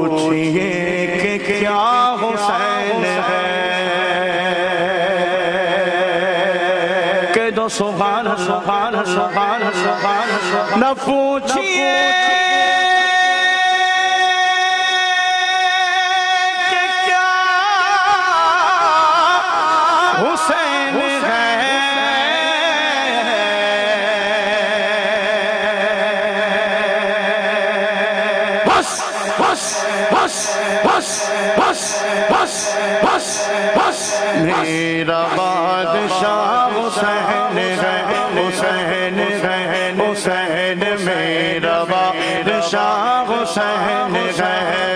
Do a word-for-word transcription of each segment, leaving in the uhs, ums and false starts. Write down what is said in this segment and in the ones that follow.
پوچھئے کہ کیا حسین ہے کہ دو سبحان سبحان سبحان سبحان نہ پوچھئے کہ کیا حسین ہے بس بس بس بس بس بس بس بس میرا بادشاہ حسین ہے حسین ہے حسین میرا بادشاہ حسین ہے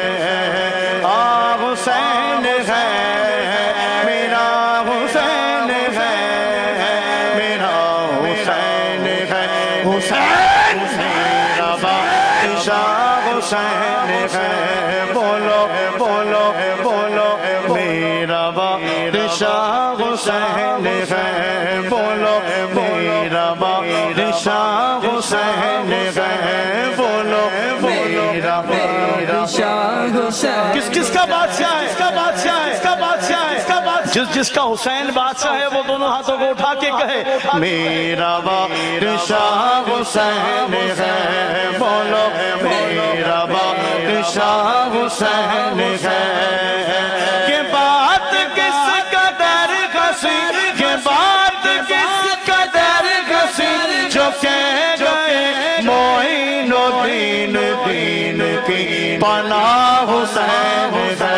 آ حسین ہے میرا حسین ہے میرا حسین ہے حسین میرا بادشاہ حسین ہے بولو بولو بولو میرا بادشاہ حسین ہے بولو میرا بادشاہ حسین ہے بولو میرا بادشاہ حسین کس کس کا بادشاہ ہے کس کا بادشاہ ہے کس کا بادشاہ ہے کس کا بادشاہ جس جس کا حسین بادشاہ ہے وہ دونوں ہاتھوں کو اٹھا کے کہے میرا بادشاہ حسین ہے بولو میرا بادشاہ حسین ہے یہ بات کس قدر ہنسی یہ بات کس قدر ہنسی جو کہہ گئے معین الدین دین کی پناہ حسین ہے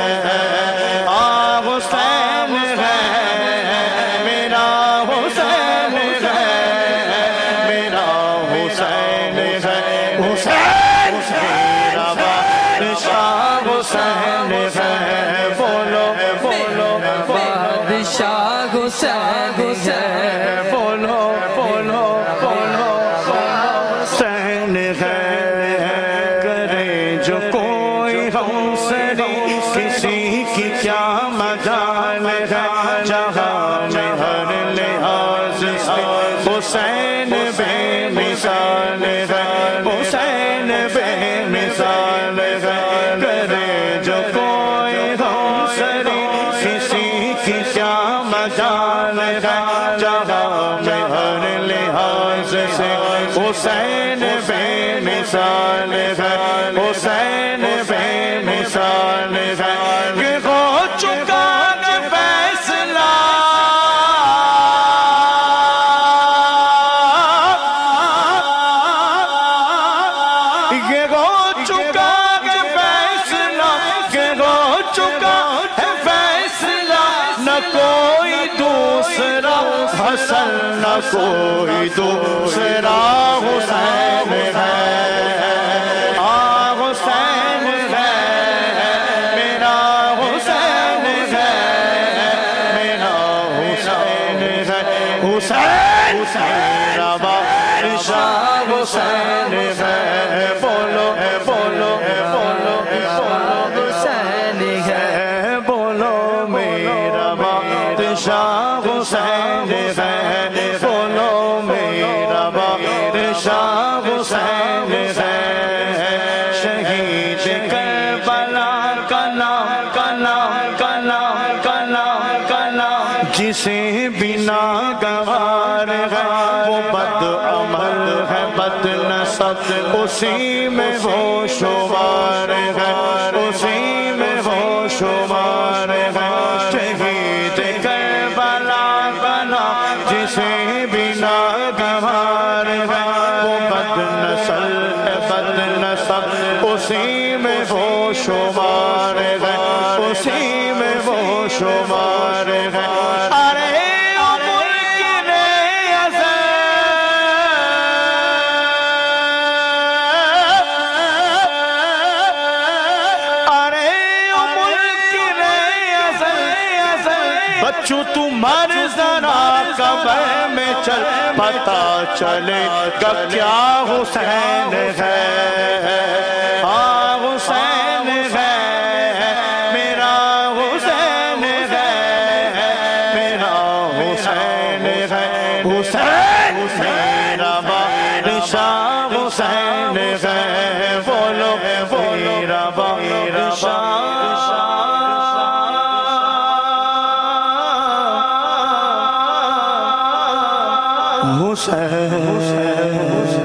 آ حسین ہے میرا حسین ہے میرا حسین ہے حسین میرا بادشاہ حسین ہے بولو بولو بادشاہ حسین ہے بولو بولو بولو حسین ہے کرے جو کوئی ہم سے کسی کی کیا مجال ہے جہاں میں ہر لحاظ سے حسین بے مثال ہے حسین بے مثال ہے کرے جو کوئی ہم سے کسی کی کیا مجال ہے جہاں میں ہر لحاظ سے حسین بے مثال ہے حسین بے مثال ہے کہ ہو چکا کہ فیصلہ یہ ہو چکا کہ فیصلہ کہ ہو چکا ہے فیصلہ نہ کوئی دوسرا حسن نہ کوئی دوسرا حسین ہے آ حسین ہے میرا حسین ہے میرا حسین ہے حسین میرا بادشاہ حسین ہے بولو بولو بولو بولو حسین ہے بولو میرا بادشاہ حسین ہے بولو میرا بادشاہ حسین ہے شہید کربلا کا نام کا نام کا نام کا نام کا نام جسے بنا گوار ہے وہ بد عمل ہے بد نسب اسی میں وہ شمار ہے اسی میں وہ شمار ہے شہید کربلا کا نام جسے بنا گوار ہے وہ بد نسل ہے بد نسب اسی میں وہ شمار ہے اسی میں وہ شمار ہے ارے بچوں تو مر ذرا قبر میں چل پتا چلے گا کیا حسین ہے ہاں حسین ہے میرا حسین ہے میرا حسین ہے حسین میرا بادشاہ حسین ہے بولو میرا بادشاہ حسین